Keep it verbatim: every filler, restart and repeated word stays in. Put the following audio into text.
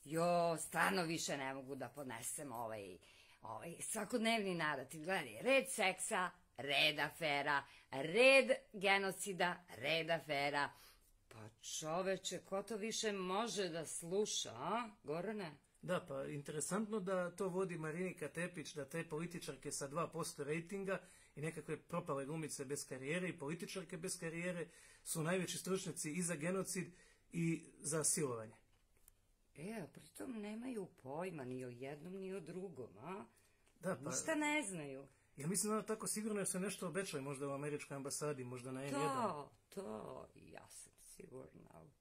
Jo, stvarno više ne mogu da podnesem ovaj, ovaj svakodnevni narativ. Gledaj, red seksa, red afera, red genocida, red afera. Pa čoveče, ko to više može da sluša, a, Gorane? Da, pa interesantno da to vodi Marinika Tepić, da te političarke sa dva posto rejtinga i nekakve propale glumice bez karijere i političarke bez karijere su najveći stručnjaci i za genocid i za silovanje. E, a pritom nemaju pojma ni o jednom ni o drugom, a? Da, pa... Ništa ne znaju. Ja mislim da tako sigurno jer su nešto obećali, možda u američkoj ambasadi, možda na en jedan. To, to, ja sam sigurna.